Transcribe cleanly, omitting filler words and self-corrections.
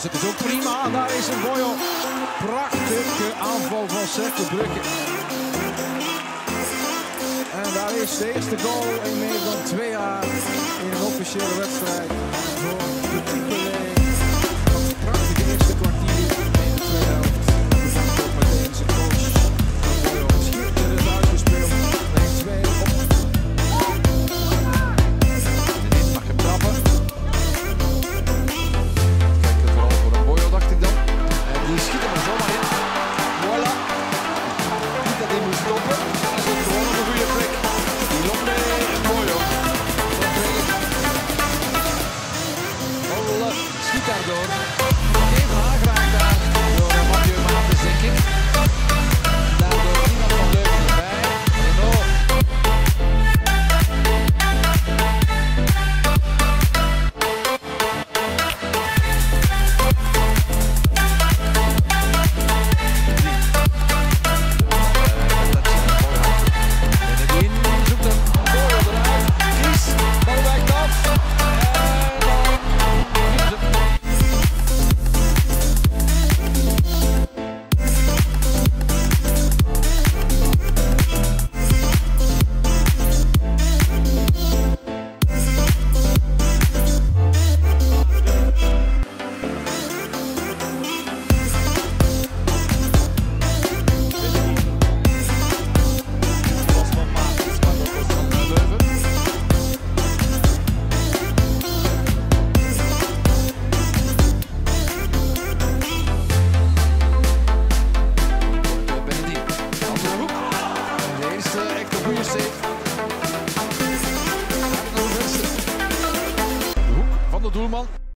aanzet is ook prima. Daar is een Boyo. Prachtige aanval van Cercle Brugge. En daar is de eerste goal in meer dan 2 jaar in een officiële wedstrijd voor de Typelee. Een prachtige eerste kwartier in de tweede helft. Ook met deze coach. Boyo schitterend uitgespeeld. 1-2 op. En dit mag hem trappen. Kijk, vooral voor een Boyo dacht ik dan. En die schiet hem er zomaar in. Voilà. Niet dat hij moet stoppen. Hij zit gewoon op een goede plek. Die loopt mee. Boyo. Olle schiet daardoor. Even aangeraakt daar door Mathieu Maartens, denk ik. Daardoor iemand van Leuven erbij. Renaud. De hoek van de doelman.